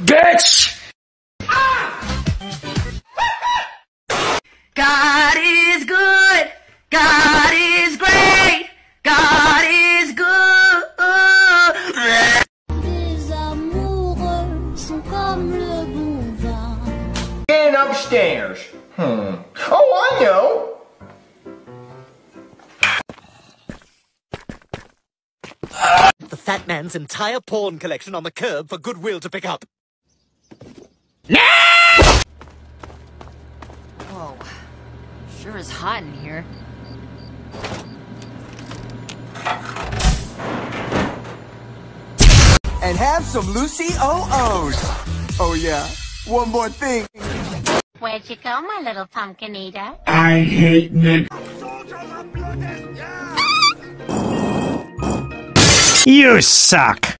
bitch! God is good. God is great. God is good. Les amoureux sont comme le bon vin. And upstairs. Oh, I know. The fat man's entire porn collection on the curb for Goodwill to pick up. Whoa. Sure is hot in here. And have some Lucy O-O's. Oh yeah, one more thing. Where'd you go, my little pumpkin eater? I hate Nick. You suck.